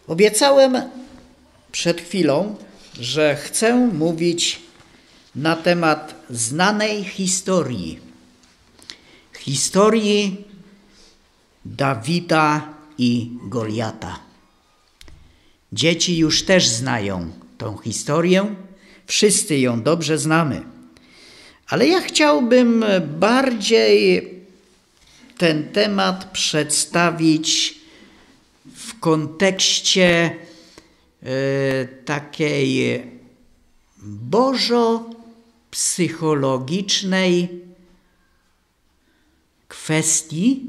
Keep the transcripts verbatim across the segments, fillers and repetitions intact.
Obiecałem przed chwilą, że chcę mówić na temat znanej historii. Historii Dawida i Goliata. Dzieci już też znają tą historię, wszyscy ją dobrze znamy. Ale ja chciałbym bardziej ten temat przedstawić w kontekście y, takiej bożo-psychologicznej kwestii,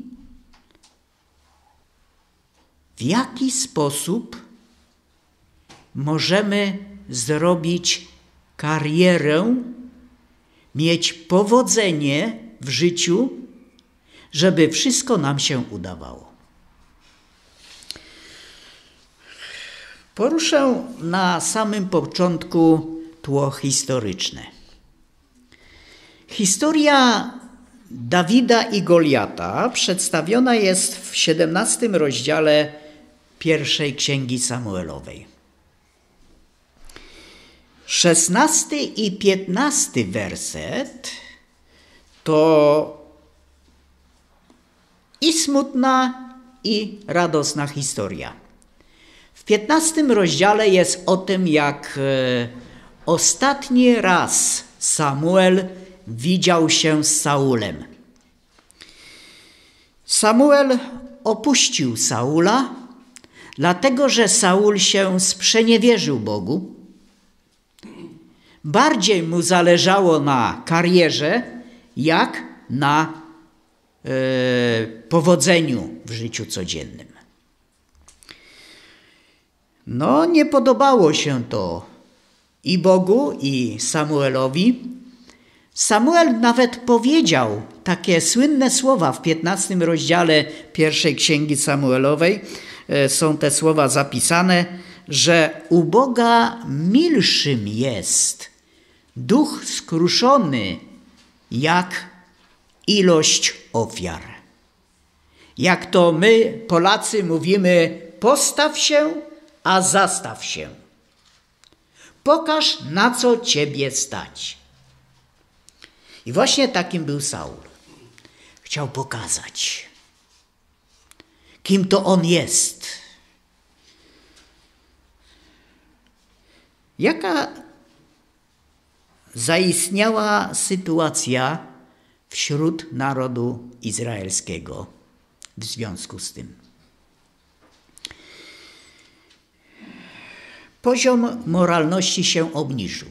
w jaki sposób możemy zrobić karierę, mieć powodzenie w życiu, żeby wszystko nam się udawało. Poruszę na samym początku tło historyczne. Historia Dawida i Goliata przedstawiona jest w siedemnastym rozdziale pierwszej Księgi Samuelowej. Szesnasty i piętnasty werset to i smutna, i radosna historia. W piętnastym rozdziale jest o tym, jak ostatni raz Samuel widział się z Saulem. Samuel opuścił Saula, dlatego że Saul się sprzeniewierzył Bogu. Bardziej mu zależało na karierze, jak na e, powodzeniu w życiu codziennym. No, nie podobało się to i Bogu, i Samuelowi. Samuel nawet powiedział takie słynne słowa w piętnastym rozdziale pierwszej Księgi Samuelowej. Są te słowa zapisane, że u Boga milszym jest duch skruszony jak ilość ofiar. Jak to my, Polacy, mówimy, postaw się, a zastaw się. Pokaż, na co ciebie stać. I właśnie takim był Saul. Chciał pokazać, kim to on jest. Jaka zaistniała sytuacja wśród narodu izraelskiego w związku z tym? Poziom moralności się obniżył.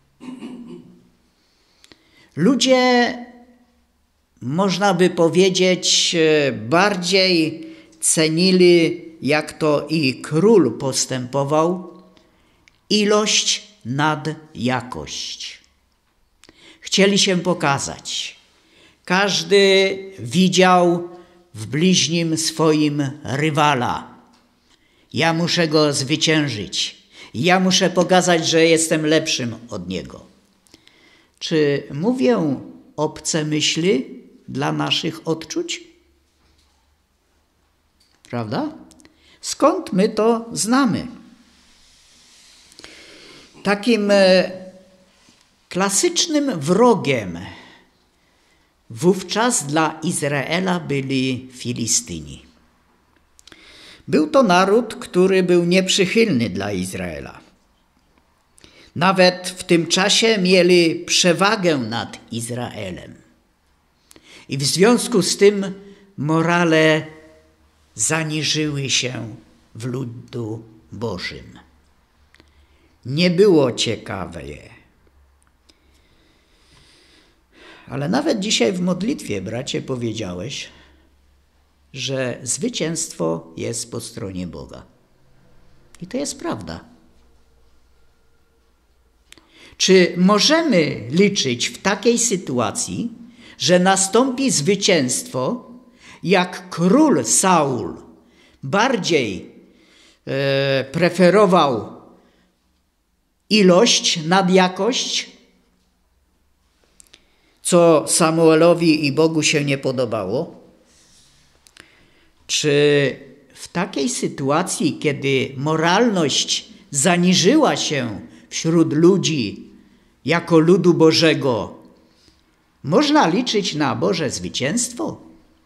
Ludzie, można by powiedzieć, bardziej cenili, jak to i król postępował, ilość nad jakość. Chcieli się pokazać. Każdy widział w bliźnim swoim rywala. Ja muszę go zwyciężyć. Ja muszę pokazać, że jestem lepszym od niego. Czy mówię obce myśli dla naszych odczuć? Prawda? Skąd my to znamy? Takim klasycznym wrogiem wówczas dla Izraela byli Filistyni. Był to naród, który był nieprzychylny dla Izraela. Nawet w tym czasie mieli przewagę nad Izraelem. I w związku z tym morale zaniżyły się w ludu Bożym. Nie było ciekawe. Ale nawet dzisiaj w modlitwie, bracie, powiedziałeś, że zwycięstwo jest po stronie Boga. I to jest prawda. Czy możemy liczyć w takiej sytuacji, że nastąpi zwycięstwo, jak król Saul bardziej e, preferował ilość nad jakość, co Samuelowi i Bogu się nie podobało? Czy w takiej sytuacji, kiedy moralność zaniżyła się wśród ludzi jako ludu Bożego, można liczyć na Boże zwycięstwo?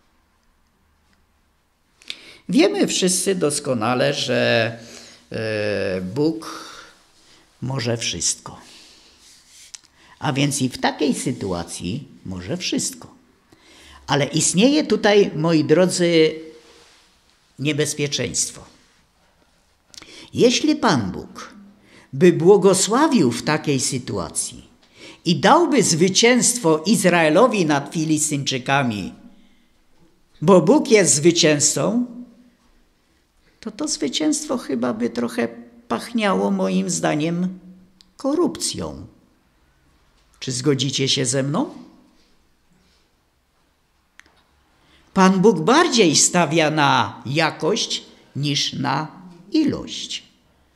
Wiemy wszyscy doskonale, że Bóg może wszystko. A więc i w takiej sytuacji może wszystko. Ale istnieje tutaj, moi drodzy, niebezpieczeństwo. Jeśli Pan Bóg by błogosławił w takiej sytuacji i dałby zwycięstwo Izraelowi nad Filistyńczykami, bo Bóg jest zwycięzcą, to to zwycięstwo chyba by trochę pachniało moim zdaniem korupcją. Czy zgodzicie się ze mną? Pan Bóg bardziej stawia na jakość niż na ilość.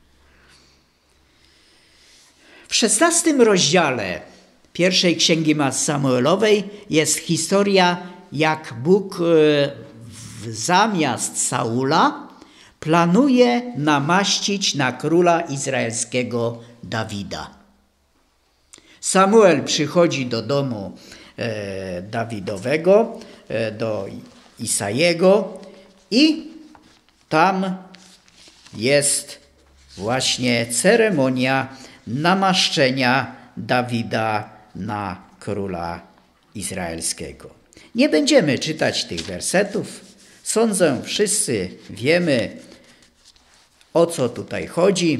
W szesnastym rozdziale pierwszej Księgi Samuelowej jest historia, jak Bóg zamiast Saula planuje namaścić na króla izraelskiego Dawida. Samuel przychodzi do domu e, Dawidowego, e, do Isajego i tam jest właśnie ceremonia namaszczenia Dawida na króla izraelskiego. Nie będziemy czytać tych wersetów. Sądzę, wszyscy wiemy, o co tutaj chodzi.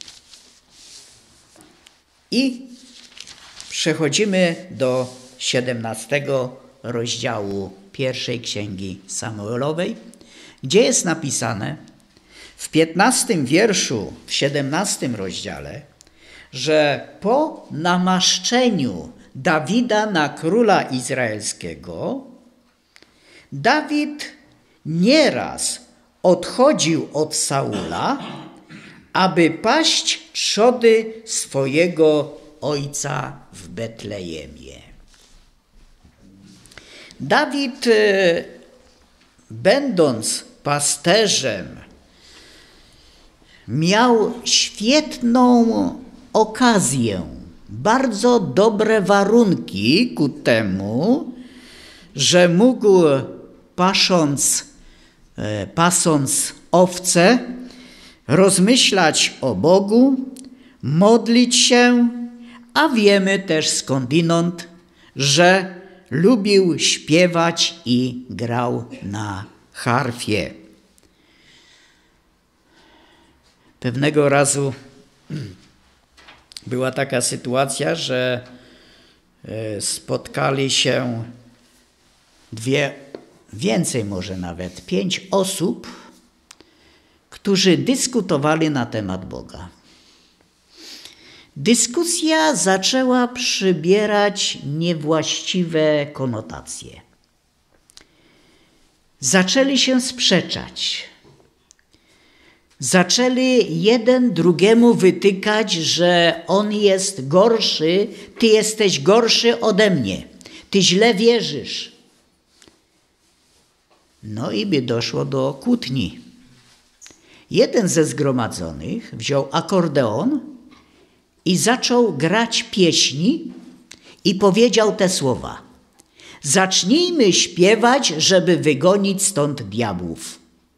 I przechodzimy do siedemnastego rozdziału pierwszej Księgi Samuelowej, gdzie jest napisane w piętnastym wierszu, w siedemnastym rozdziale, że po namaszczeniu Dawida na króla izraelskiego, Dawid nieraz odchodził od Saula, aby paść trzody swojego ojca w Betlejemie. Dawid, będąc pasterzem, miał świetną okazję, bardzo dobre warunki ku temu, że mógł pasząc, pasąc owce, rozmyślać o Bogu, modlić się, a wiemy też skądinąd, że lubił śpiewać i grał na harfie. Pewnego razu była taka sytuacja, że spotkali się dwie, więcej może nawet, pięć osób, którzy dyskutowali na temat Boga. Dyskusja zaczęła przybierać niewłaściwe konotacje. Zaczęli się sprzeczać. Zaczęli jeden drugiemu wytykać, że on jest gorszy, ty jesteś gorszy ode mnie, ty źle wierzysz. No i by doszło do kłótni. Jeden ze zgromadzonych wziął akordeon i zaczął grać pieśni i powiedział te słowa: zacznijmy śpiewać, żeby wygonić stąd diabłów.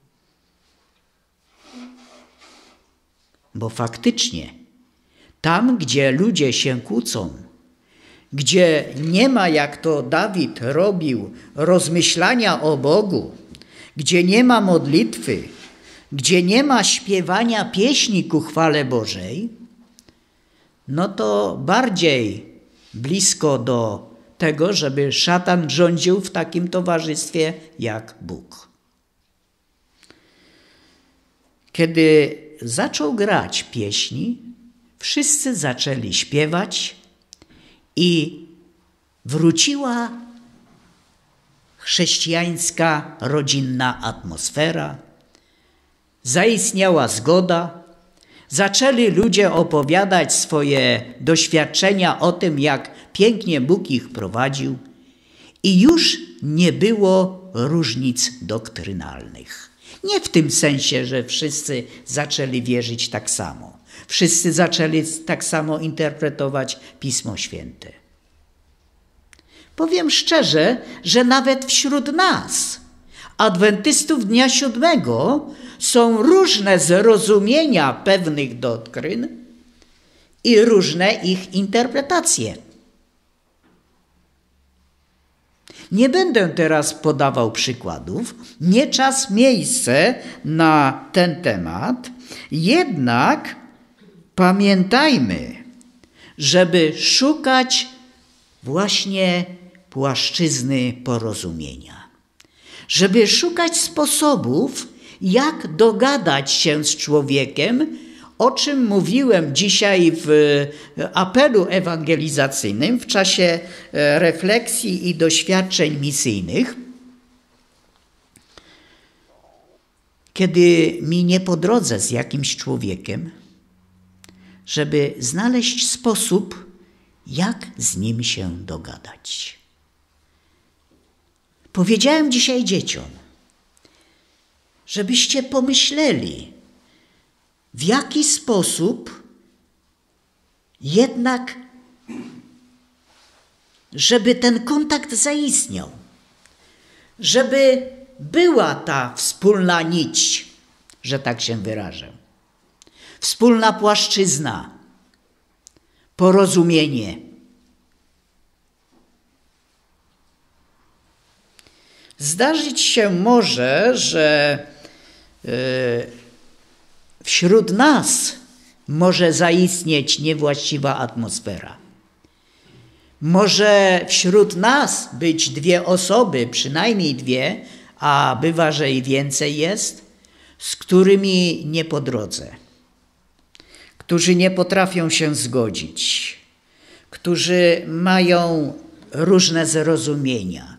Bo faktycznie tam, gdzie ludzie się kłócą, gdzie nie ma, jak to Dawid robił, rozmyślania o Bogu, gdzie nie ma modlitwy, gdzie nie ma śpiewania pieśni ku chwale Bożej, no to bardziej blisko do tego, żeby szatan rządził w takim towarzystwie jak Bóg. Kiedy zaczął grać pieśni, wszyscy zaczęli śpiewać i wróciła chrześcijańska, rodzinna atmosfera, zaistniała zgoda, zaczęli ludzie opowiadać swoje doświadczenia o tym, jak pięknie Bóg ich prowadził i już nie było różnic doktrynalnych. Nie w tym sensie, że wszyscy zaczęli wierzyć tak samo. Wszyscy zaczęli tak samo interpretować Pismo Święte. Powiem szczerze, że nawet wśród nas, adwentystów dnia siódmego, są różne zrozumienia pewnych doktryn i różne ich interpretacje. Nie będę teraz podawał przykładów, nie czas, miejsce na ten temat, jednak pamiętajmy, żeby szukać właśnie płaszczyzny porozumienia, żeby szukać sposobów, jak dogadać się z człowiekiem, o czym mówiłem dzisiaj w apelu ewangelizacyjnym w czasie refleksji i doświadczeń misyjnych, kiedy mi nie po drodze z jakimś człowiekiem, żeby znaleźć sposób, jak z nim się dogadać. Powiedziałem dzisiaj dzieciom, żebyście pomyśleli, w jaki sposób jednak, żeby ten kontakt zaistniał, żeby była ta wspólna nić, że tak się wyrażę, wspólna płaszczyzna, porozumienie. Zdarzyć się może, że yy, wśród nas może zaistnieć niewłaściwa atmosfera. Może wśród nas być dwie osoby, przynajmniej dwie, a bywa, że i więcej jest, z którymi nie po drodze, którzy nie potrafią się zgodzić, którzy mają różne zrozumienia.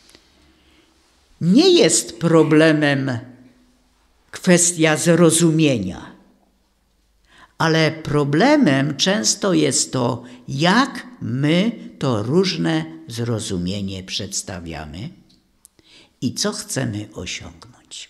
Nie jest problemem kwestia zrozumienia, ale problemem często jest to, jak my to różne zrozumienie przedstawiamy i co chcemy osiągnąć.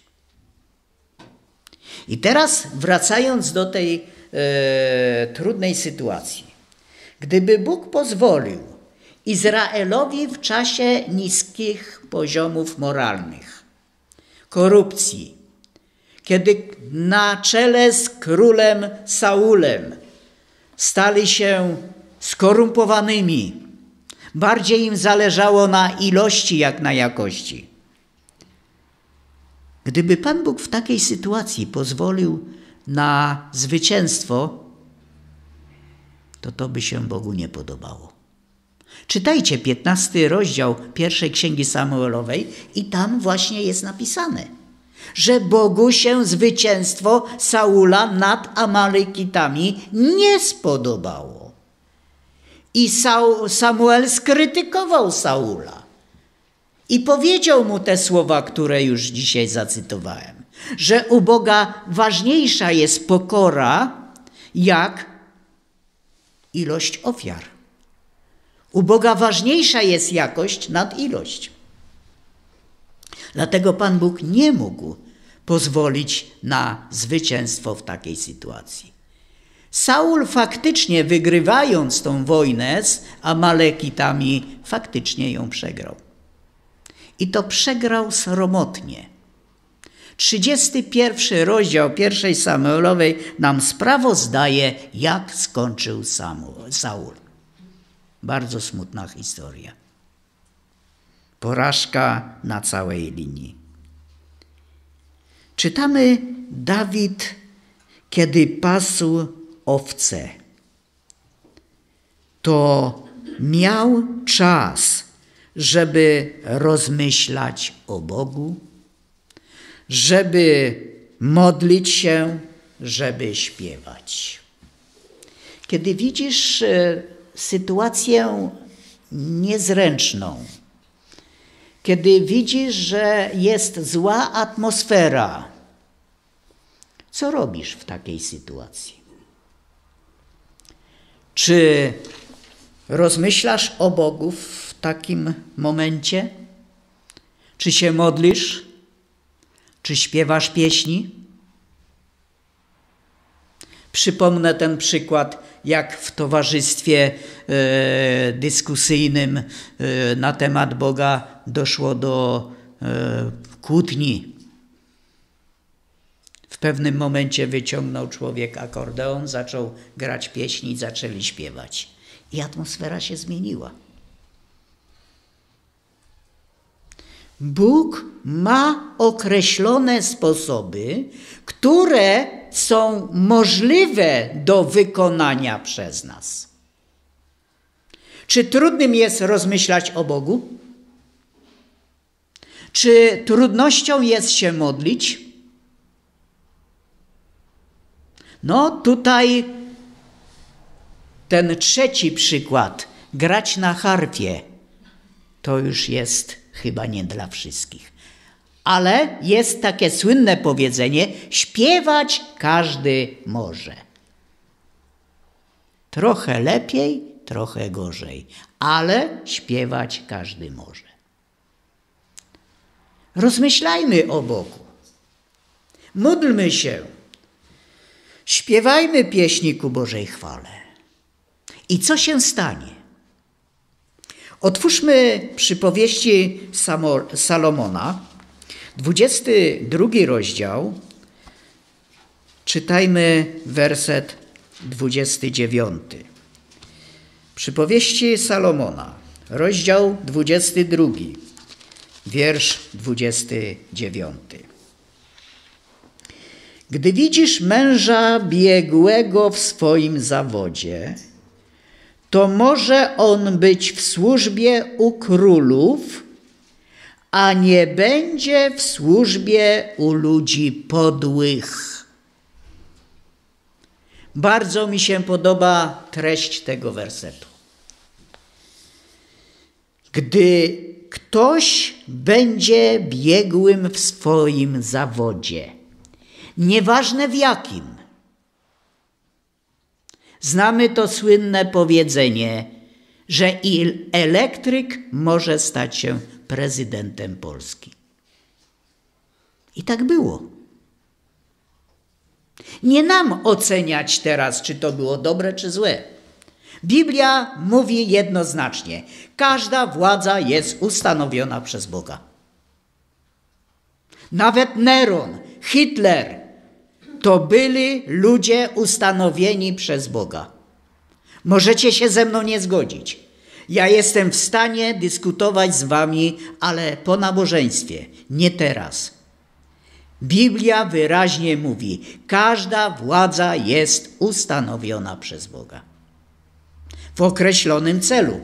I teraz wracając do tej e, trudnej sytuacji. Gdyby Bóg pozwolił Izraelowi w czasie niskich poziomów moralnych, korupcji, kiedy na czele z królem Saulem stali się skorumpowanymi, bardziej im zależało na ilości jak na jakości. Gdyby Pan Bóg w takiej sytuacji pozwolił na zwycięstwo, to to by się Bogu nie podobało. Czytajcie piętnasty rozdział pierwszej Księgi Samuelowej i tam właśnie jest napisane, że Bogu się zwycięstwo Saula nad Amalekitami nie spodobało. I Samuel skrytykował Saula i powiedział mu te słowa, które już dzisiaj zacytowałem, że u Boga ważniejsza jest pokora jak ilość ofiar. U Boga ważniejsza jest jakość nad ilość. Dlatego Pan Bóg nie mógł pozwolić na zwycięstwo w takiej sytuacji. Saul faktycznie, wygrywając tą wojnę z Amalekitami, faktycznie ją przegrał. I to przegrał sromotnie. trzydziesty pierwszy rozdział pierwszej Samuelowej nam sprawozdaje, jak skończył Saul. Bardzo smutna historia. Porażka na całej linii. Czytamy, Dawid, kiedy pasł owce, to miał czas, żeby rozmyślać o Bogu, żeby modlić się, żeby śpiewać. Kiedy widzisz sytuację niezręczną, kiedy widzisz, że jest zła atmosfera, co robisz w takiej sytuacji? Czy rozmyślasz o Bogu w takim momencie? Czy się modlisz? Czy śpiewasz pieśni? Przypomnę ten przykład, jak w towarzystwie e, dyskusyjnym e, na temat Boga doszło do e, kłótni. W pewnym momencie wyciągnął człowiek akordeon, zaczął grać pieśni i zaczęli śpiewać. I atmosfera się zmieniła. Bóg ma określone sposoby, które są możliwe do wykonania przez nas. Czy trudnym jest rozmyślać o Bogu? Czy trudnością jest się modlić? No tutaj ten trzeci przykład, grać na harfie, to już jest chyba nie dla wszystkich. Ale jest takie słynne powiedzenie, śpiewać każdy może. Trochę lepiej, trochę gorzej, ale śpiewać każdy może. Rozmyślajmy o Bogu. Módlmy się. Śpiewajmy pieśni ku Bożej chwale. I co się stanie? Otwórzmy przypowieści Salomona, dwudziesty drugi rozdział, czytajmy werset dwudziesty dziewiąty. Przypowieści Salomona, rozdział dwudziesty drugi, wiersz dwudziesty dziewiąty. Gdy widzisz męża biegłego w swoim zawodzie, to może on być w służbie u królów, a nie będzie w służbie u ludzi podłych. Bardzo mi się podoba treść tego wersetu. Gdy ktoś będzie biegłym w swoim zawodzie, nieważne w jakim. Znamy to słynne powiedzenie, że i elektryk może stać się prezydentem Polski. I tak było. Nie nam oceniać teraz, czy to było dobre, czy złe. Biblia mówi jednoznacznie, każda władza jest ustanowiona przez Boga. Nawet Neron, Hitler, to byli ludzie ustanowieni przez Boga. Możecie się ze mną nie zgodzić. Ja jestem w stanie dyskutować z wami, ale po nabożeństwie, nie teraz. Biblia wyraźnie mówi, każda władza jest ustanowiona przez Boga. W określonym celu.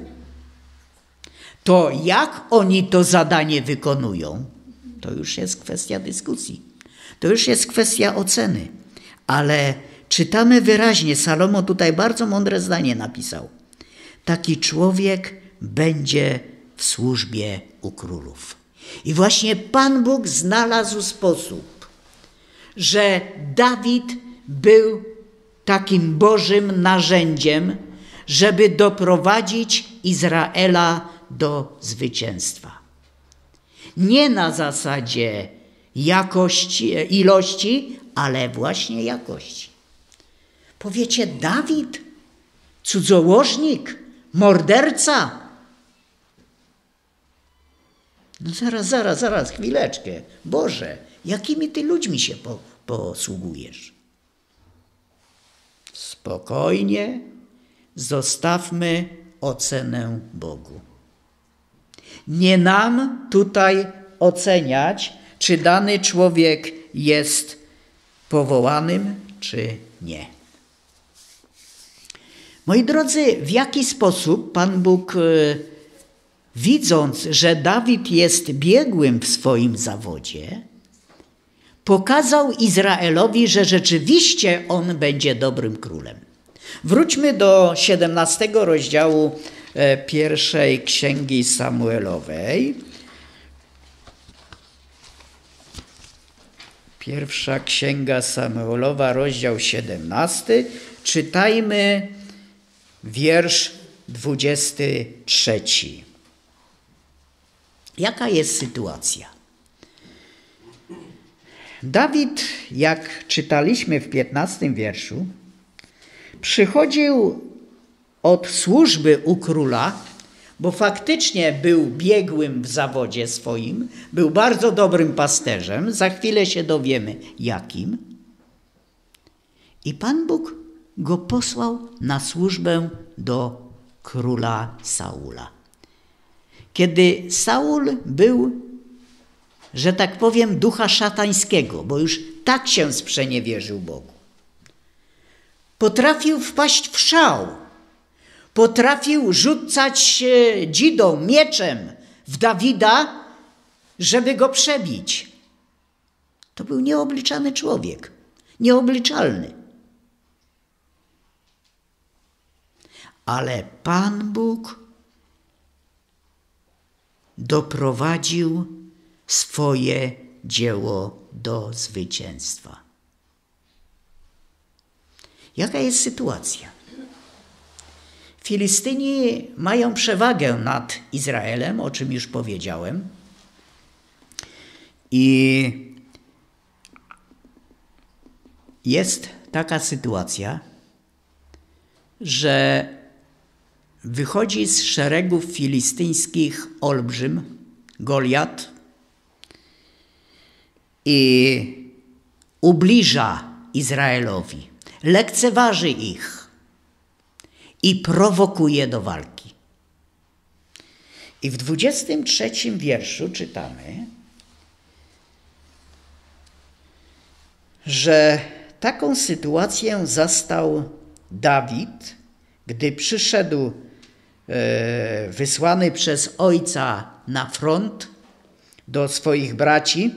To jak oni to zadanie wykonują, to już jest kwestia dyskusji. To już jest kwestia oceny. Ale czytamy wyraźnie, Salomon tutaj bardzo mądre zdanie napisał. Taki człowiek będzie w służbie u królów. I właśnie Pan Bóg znalazł sposób, że Dawid był takim Bożym narzędziem, żeby doprowadzić Izraela do zwycięstwa. Nie na zasadzie jakości, ilości, ale właśnie jakości. Powiecie, Dawid, cudzołożnik, morderca. No zaraz, zaraz, zaraz, chwileczkę. Boże, jakimi ty ludźmi się po, posługujesz? Spokojnie zostawmy ocenę Bogu. Nie nam tutaj oceniać, czy dany człowiek jest powołanym, czy nie. Moi drodzy, w jaki sposób Pan Bóg, widząc, że Dawid jest biegłym w swoim zawodzie, pokazał Izraelowi, że rzeczywiście on będzie dobrym królem. Wróćmy do siedemnastego rozdziału pierwszej księgi Samuelowej. Pierwsza księga Samuelowa, rozdział siedemnasty. Czytajmy wiersz dwudziesty trzeci. Jaka jest sytuacja? Dawid, jak czytaliśmy w piętnastym wierszu, przychodził od służby u króla, bo faktycznie był biegłym w zawodzie swoim, był bardzo dobrym pasterzem, za chwilę się dowiemy jakim. I Pan Bóg go posłał na służbę do króla Saula. Kiedy Saul był, że tak powiem, ducha szatańskiego, bo już tak się sprzeniewierzył Bogu. Potrafił wpaść w szał. Potrafił rzucać dzidą, mieczem w Dawida, żeby go przebić. To był nieobliczany człowiek. Nieobliczalny. Ale Pan Bóg doprowadził swoje dzieło do zwycięstwa. Jaka jest sytuacja? Filistyni mają przewagę nad Izraelem, o czym już powiedziałem. I jest taka sytuacja, że wychodzi z szeregów filistyńskich olbrzym, Goliat, i ubliża Izraelowi, lekceważy ich i prowokuje do walki. I w dwudziestym trzecim wierszu czytamy, że taką sytuację zastał Dawid, gdy przyszedł e, wysłany przez ojca na front do swoich braci.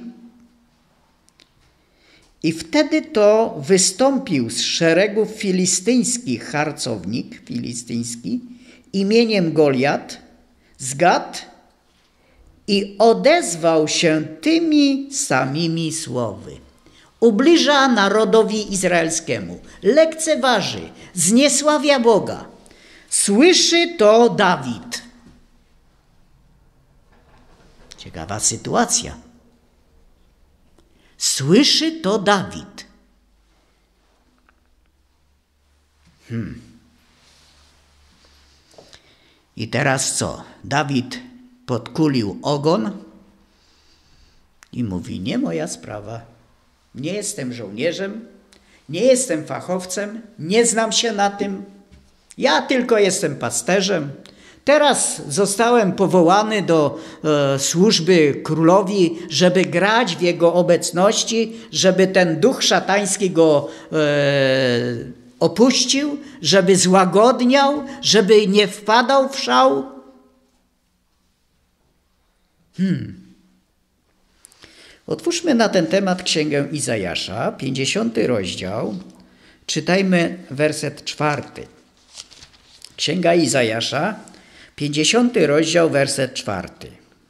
I wtedy to wystąpił z szeregów filistyńskich harcownik filistyński imieniem Goliat z Gat i odezwał się tymi samymi słowy. Ubliża narodowi izraelskiemu, lekceważy, zniesławia Boga. Słyszy to Dawid. Ciekawa sytuacja. Słyszy to Dawid. Hmm. I teraz co? Dawid podkulił ogon i mówi, nie moja sprawa. Nie jestem żołnierzem, nie jestem fachowcem, nie znam się na tym. Ja tylko jestem pasterzem. Teraz zostałem powołany do e, służby królowi, żeby grać w jego obecności, żeby ten duch szatański go e, opuścił, żeby złagodniał, żeby nie wpadał w szał. Hmm. Otwórzmy na ten temat Księgę Izajasza, pięćdziesiąty rozdział. Czytajmy werset czwarty. Księga Izajasza, pięćdziesiąty rozdział, werset czwarty.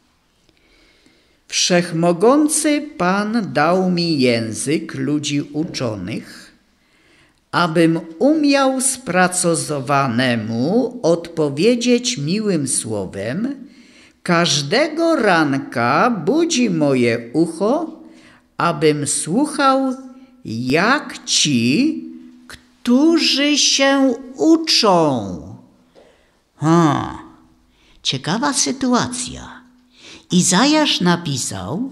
Wszechmogący Pan dał mi język ludzi uczonych, abym umiał spracozowanemu odpowiedzieć miłym słowem. Każdego ranka budzi moje ucho, abym słuchał, jak ci, którzy się uczą. Ha, ciekawa sytuacja. Izajasz napisał,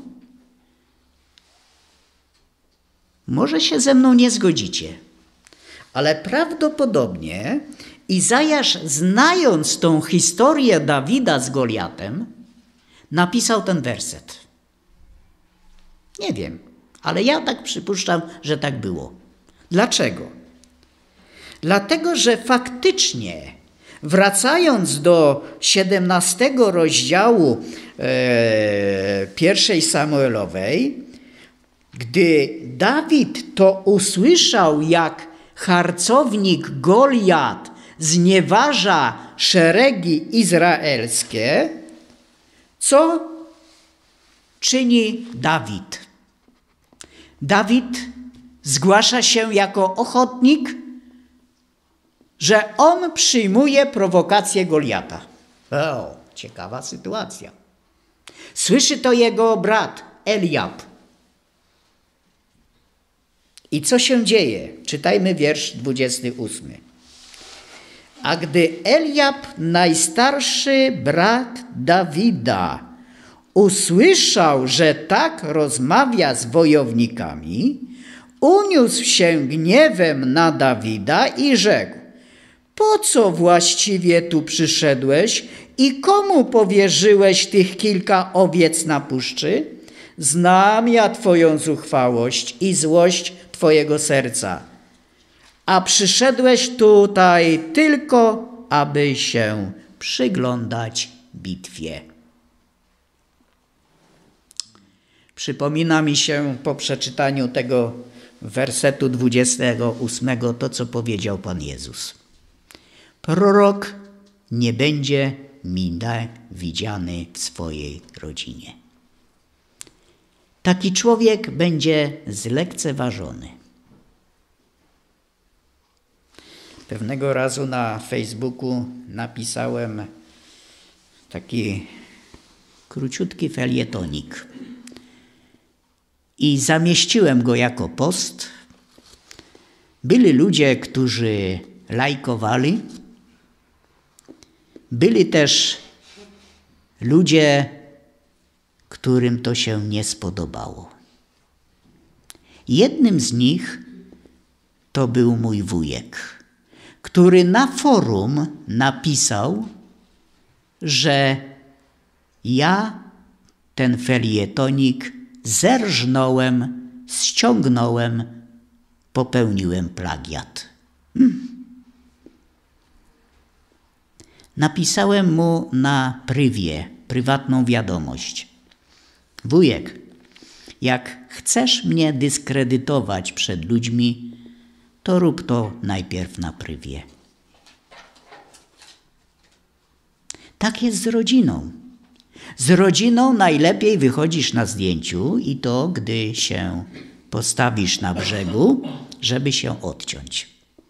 może się ze mną nie zgodzicie, ale prawdopodobnie Izajasz, znając tą historię Dawida z Goliatem, napisał ten werset. Nie wiem, ale ja tak przypuszczam, że tak było. Dlaczego? Dlatego, że faktycznie, wracając do siedemnastego rozdziału e, pierwszej Samuelowej, gdy Dawid to usłyszał, jak harcownik Goliat znieważa szeregi izraelskie, co czyni Dawid? Dawid zgłasza się jako ochotnik, że on przyjmuje prowokację Goliata. O, ciekawa sytuacja. Słyszy to jego brat Eliab. I co się dzieje? Czytajmy wiersz dwudziesty ósmy. A gdy Eliab, najstarszy brat Dawida, usłyszał, że tak rozmawia z wojownikami, uniósł się gniewem na Dawida i rzekł: po co właściwie tu przyszedłeś i komu powierzyłeś tych kilka owiec na puszczy? Znam ja twoją zuchwałość i złość twojego serca, a przyszedłeś tutaj tylko, aby się przyglądać bitwie. Przypomina mi się po przeczytaniu tego wersetu dwudziestego ósmego to, co powiedział Pan Jezus. Prorok nie będzie mile widziany w swojej rodzinie. Taki człowiek będzie zlekceważony. Pewnego razu na Facebooku napisałem taki króciutki felietonik i zamieściłem go jako post. Byli ludzie, którzy lajkowali. Byli też ludzie, którym to się nie spodobało. Jednym z nich to był mój wujek, który na forum napisał, że ja ten felietonik zerżnąłem, ściągnąłem, popełniłem plagiat. Hmm. Napisałem mu na prywie, prywatną wiadomość. Wujek, jak chcesz mnie dyskredytować przed ludźmi, to rób to najpierw na prywie. Tak jest z rodziną. Z rodziną najlepiej wychodzisz na zdjęciu i to, gdy się postawisz na brzegu, żeby się odciąć.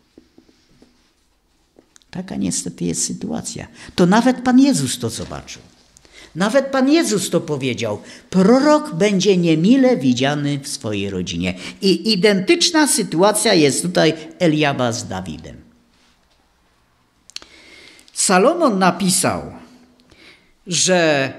Taka niestety jest sytuacja. To nawet Pan Jezus to zobaczył. Nawet Pan Jezus to powiedział. Prorok będzie niemile widziany w swojej rodzinie. I identyczna sytuacja jest tutaj Eliaba z Dawidem. Salomon napisał, że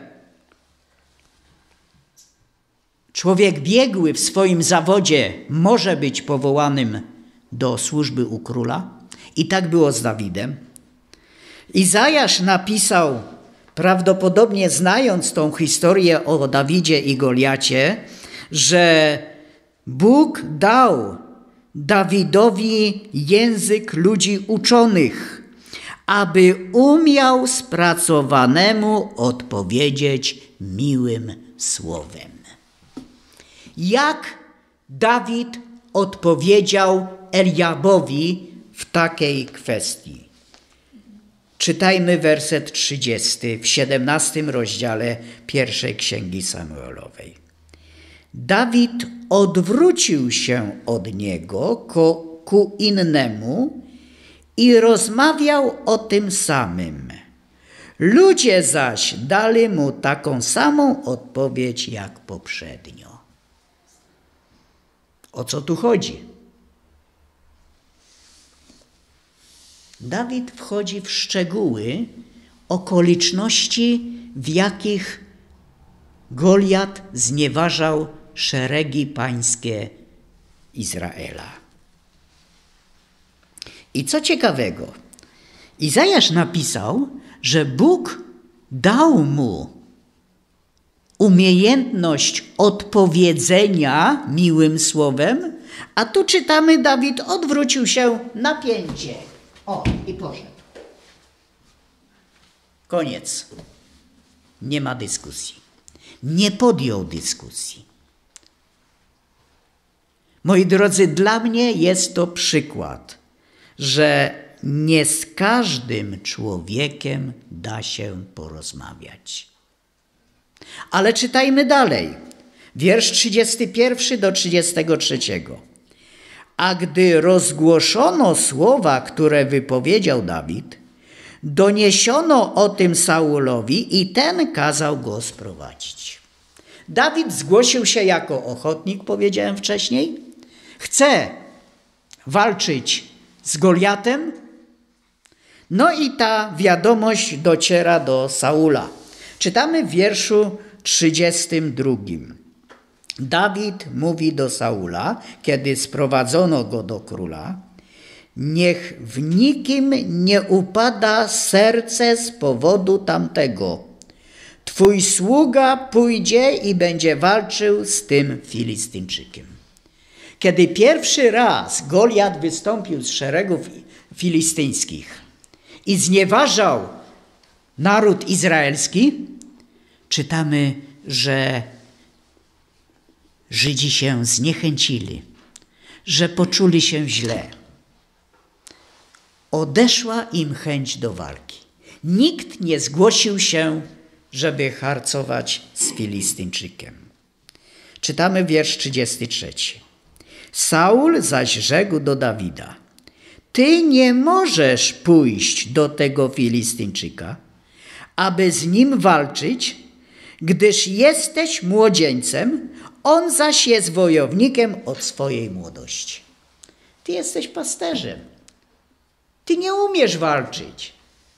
człowiek biegły w swoim zawodzie może być powołanym do służby u króla. I tak było z Dawidem. Izajasz napisał, prawdopodobnie znając tą historię o Dawidzie i Goliacie, że Bóg dał Dawidowi język ludzi uczonych, aby umiał spracowanemu odpowiedzieć miłym słowem. Jak Dawid odpowiedział Eliabowi w takiej kwestii? Czytajmy werset trzydziesty w siedemnastym rozdziale pierwszej Księgi Samuelowej. Dawid odwrócił się od niego ku innemu i rozmawiał o tym samym. Ludzie zaś dali mu taką samą odpowiedź jak poprzednio. O co tu chodzi? Dawid wchodzi w szczegóły okoliczności, w jakich Goliat znieważał szeregi pańskie Izraela. I co ciekawego, Izajasz napisał, że Bóg dał mu umiejętność odpowiedzenia miłym słowem, a tu czytamy, Dawid odwrócił się napięcie. O, i poszedł. Koniec. Nie ma dyskusji. Nie podjął dyskusji. Moi drodzy, dla mnie jest to przykład, że nie z każdym człowiekiem da się porozmawiać. Ale czytajmy dalej. Wiersz trzydziesty pierwszy do trzydziestego trzeciego. A gdy rozgłoszono słowa, które wypowiedział Dawid, doniesiono o tym Saulowi i ten kazał go sprowadzić. Dawid zgłosił się jako ochotnik, powiedziałem wcześniej. chce walczyć z Goliatem. No i ta wiadomość dociera do Saula. Czytamy w wierszu trzydziestym drugim. Dawid mówi do Saula, kiedy sprowadzono go do króla: niech w nikim nie upada serce z powodu tamtego. Twój sługa pójdzie i będzie walczył z tym Filistyńczykiem. Kiedy pierwszy raz Goliat wystąpił z szeregów filistyńskich i znieważał naród izraelski, czytamy, że Żydzi się zniechęcili, że poczuli się źle. Odeszła im chęć do walki. Nikt nie zgłosił się, żeby harcować z Filistyńczykiem. Czytamy wiersz trzydziesty trzeci. Saul zaś rzekł do Dawida: ty nie możesz pójść do tego Filistyńczyka, aby z nim walczyć, gdyż jesteś młodzieńcem, on zaś jest wojownikiem od swojej młodości. Ty jesteś pasterzem. Ty nie umiesz walczyć.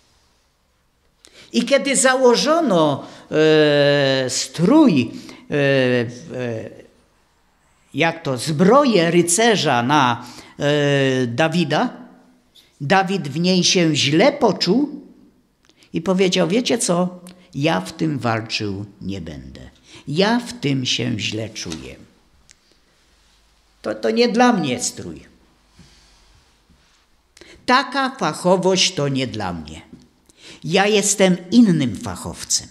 I kiedy założono e, strój, e, e, jak to, zbroję rycerza na e, Dawida, Dawid w niej się źle poczuł i powiedział: wiecie co, ja w tym walczył nie będę. Ja w tym się źle czuję. To, to nie dla mnie strój. Taka fachowość to nie dla mnie. Ja jestem innym fachowcem.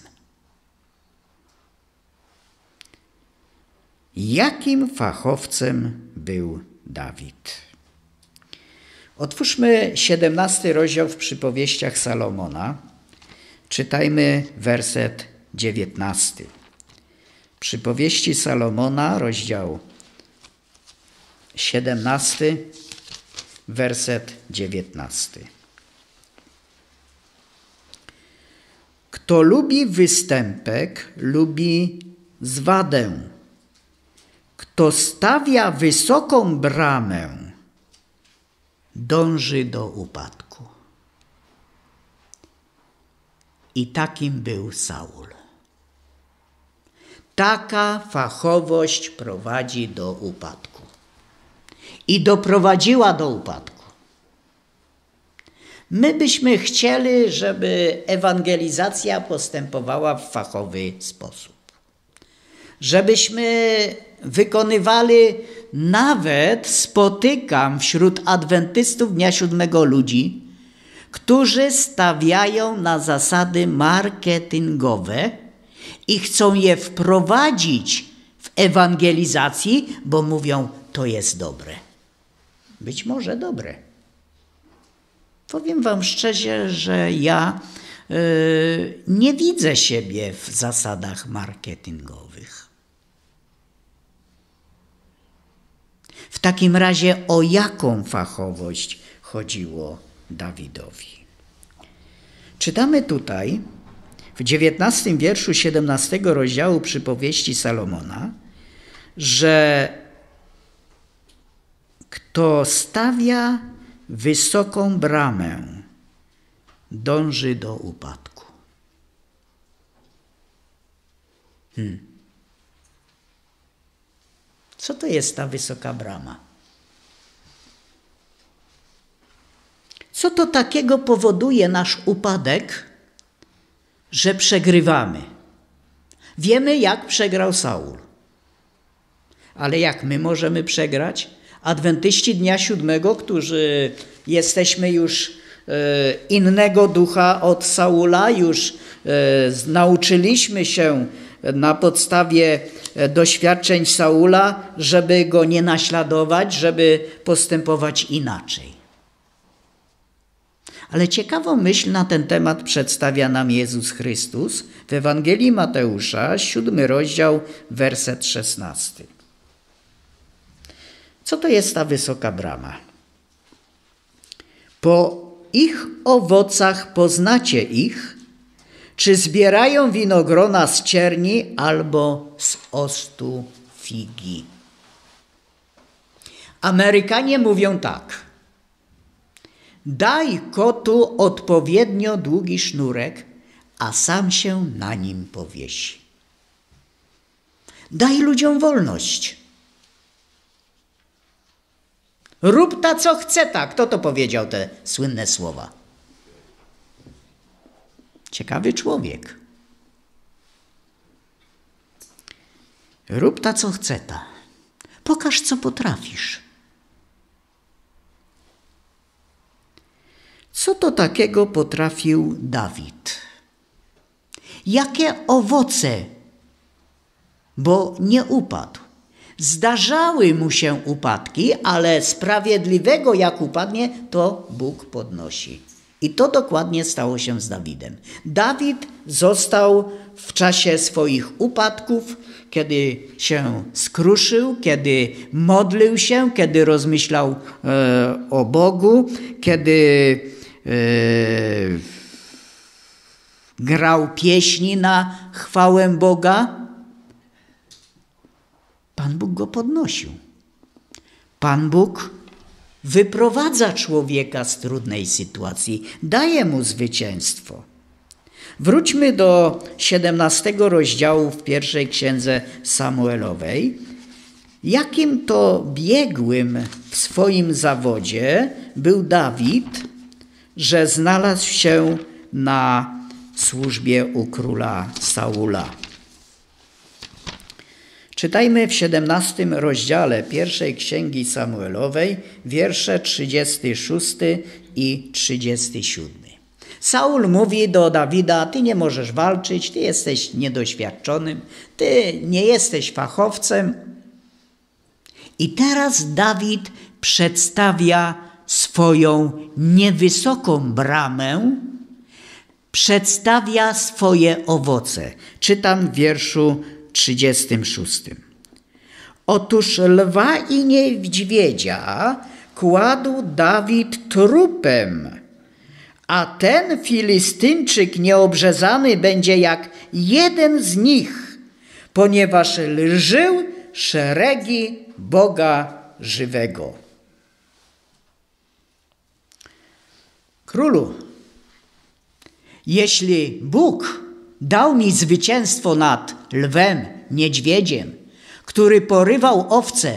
Jakim fachowcem był Dawid? Otwórzmy siedemnasty rozdział w Przypowieściach Salomona. Czytajmy werset dziewiętnasty. Przypowieści Salomona, rozdział siedemnasty, werset dziewiętnasty. Kto lubi występek, lubi zwadę. Kto stawia wysoką bramę, dąży do upadku. I takim był Saul. Taka fachowość prowadzi do upadku. I doprowadziła do upadku. My byśmy chcieli, żeby ewangelizacja postępowała w fachowy sposób. Żebyśmy wykonywali, nawet spotykam wśród adwentystów dnia siódmego ludzi, którzy stawiają na zasady marketingowe i chcą je wprowadzić w ewangelizacji, bo mówią, to jest dobre. Być może dobre. Powiem wam szczerze, że ja yy, nie widzę siebie w zasadach marketingowych. W takim razie o jaką fachowość chodziło Dawidowi? Czytamy tutaj w dziewiętnastym wierszu siedemnastego rozdziału Przypowieści Salomona, że kto stawia wysoką bramę, dąży do upadku. Hmm. Co to jest ta wysoka brama? Co to takiego powoduje nasz upadek, że przegrywamy? Wiemy, jak przegrał Saul. Ale jak my możemy przegrać? Adwentyści dnia siódmego, którzy jesteśmy już innego ducha od Saula, już nauczyliśmy się na podstawie doświadczeń Saula, żeby go nie naśladować, żeby postępować inaczej. Ale ciekawą myśl na ten temat przedstawia nam Jezus Chrystus w Ewangelii Mateusza, siódmy rozdział, werset szesnasty. Co to jest ta wysoka brama? Po ich owocach poznacie ich, czy zbierają winogrona z cierni albo z ostu figi. Amerykanie mówią tak: daj kotu odpowiednio długi sznurek, a sam się na nim powiesi. Daj ludziom wolność. Rób ta, co chce ta. Kto to powiedział te słynne słowa? Ciekawy człowiek. Rób ta, co chce ta. Pokaż, co potrafisz. Co to takiego potrafił Dawid? Jakie owoce, bo nie upadł. Zdarzały mu się upadki, ale sprawiedliwego jak upadnie, to Bóg podnosi. I to dokładnie stało się z Dawidem. Dawid został w czasie swoich upadków, kiedy się skruszył, kiedy modlił się, kiedy rozmyślał e, o Bogu, kiedy e, grał pieśni na chwałę Boga. Pan Bóg go podnosił. Pan Bóg wyprowadza człowieka z trudnej sytuacji, daje mu zwycięstwo. Wróćmy do siedemnastego rozdziału w pierwszej księdze Samuelowej. Jakim to biegłym w swoim zawodzie był Dawid, że znalazł się na służbie u króla Saula. Czytajmy w siedemnastym rozdziale pierwszej księgi Samuelowej, wiersze trzydziesty szósty i trzydziesty siódmy. Saul mówi do Dawida: ty nie możesz walczyć, ty jesteś niedoświadczonym, ty nie jesteś fachowcem. I teraz Dawid przedstawia swoją niewysoką bramę, przedstawia swoje owoce. Czytam w wierszu trzydziestym szóstym. Otóż lwa i niedźwiedzia kładł Dawid trupem, a ten Filistynczyk nieobrzezany będzie jak jeden z nich, ponieważ lżył szeregi Boga żywego. Królu, jeśli Bóg dał mi zwycięstwo nad lwem, niedźwiedziem, który porywał owce,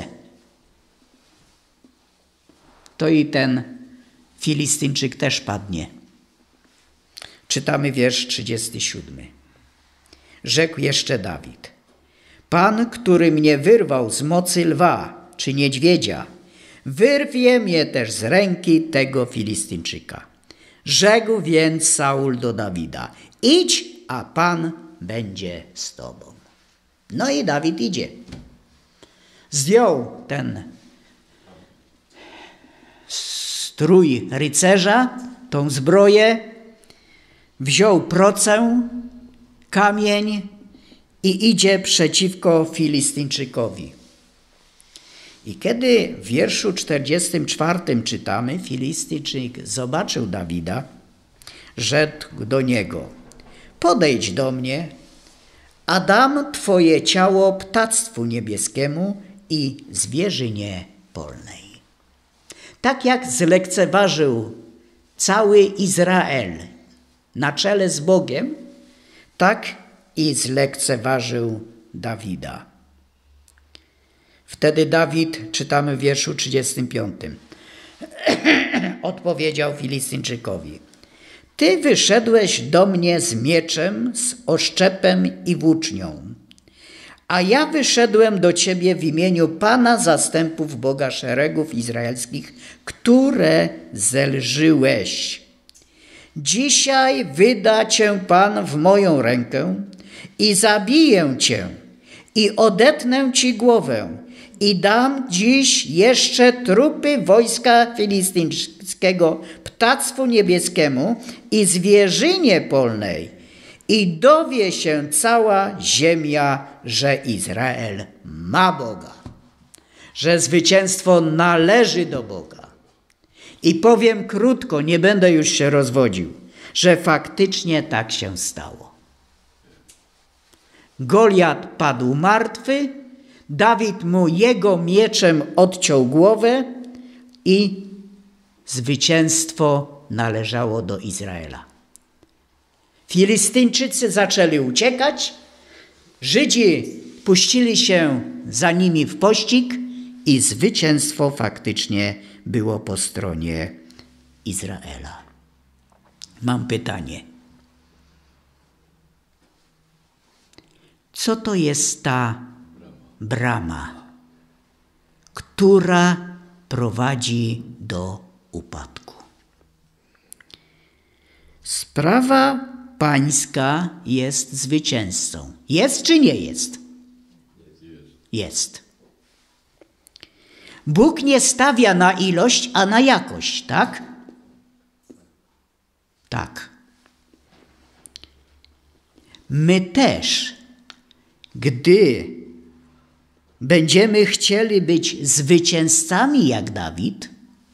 to i ten Filistynczyk też padnie. Czytamy wiersz trzydziesty siódmy. Rzekł jeszcze Dawid: Pan, który mnie wyrwał z mocy lwa czy niedźwiedzia, wyrwie mnie też z ręki tego Filistynczyka. Rzekł więc Saul do Dawida: idź, a Pan będzie z tobą. No i Dawid idzie. Zdjął ten strój rycerza, tą zbroję, wziął procę, kamień i idzie przeciwko Filistynczykowi. I kiedy w wierszu czterdziestym czwartym czytamy, Filistynczyk zobaczył Dawida, rzekł do niego: podejdź do mnie, a dam twoje ciało ptactwu niebieskiemu i zwierzynie polnej. Tak jak zlekceważył cały Izrael na czele z Bogiem, tak i zlekceważył Dawida. Wtedy Dawid, czytamy w wierszu trzydziestym piątym, odpowiedział Filistynczykowi: ty wyszedłeś do mnie z mieczem, z oszczepem i włócznią, a ja wyszedłem do ciebie w imieniu Pana zastępów Boga szeregów izraelskich, które zelżyłeś. Dzisiaj wyda cię Pan w moją rękę i zabiję cię i odetnę ci głowę i dam dziś jeszcze trupy wojska filistyńskiego ptactwu niebieskiemu i zwierzynie polnej i dowie się cała ziemia, że Izrael ma Boga, że zwycięstwo należy do Boga. I powiem krótko, nie będę już się rozwodził, że faktycznie tak się stało. Goliat padł martwy, Dawid mu jego mieczem odciął głowę i zwycięstwo należało do Izraela. Filistyńczycy zaczęli uciekać, Żydzi puścili się za nimi w pościg i zwycięstwo faktycznie było po stronie Izraela. Mam pytanie. Co to jest ta brama, która prowadzi do upadku? Sprawa pańska jest zwycięzcą. Jest czy nie jest? Jest. Bóg nie stawia na ilość, a na jakość, tak? Tak. My też, gdy będziemy chcieli być zwycięzcami jak Dawid,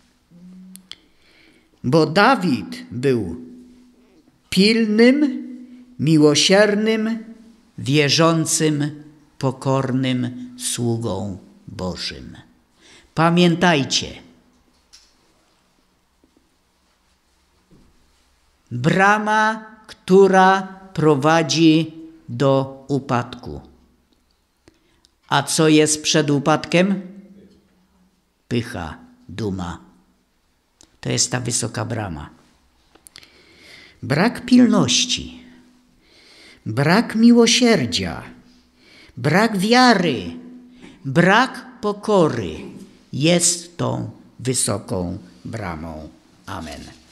bo Dawid był pilnym, miłosiernym, wierzącym, pokornym sługą Bożym. Pamiętajcie, brama, która prowadzi do upadku. A co jest przed upadkiem? Pycha, duma. To jest ta wysoka brama. Brak pilności, brak miłosierdzia, brak wiary, brak pokory jest tą wysoką bramą. Amen.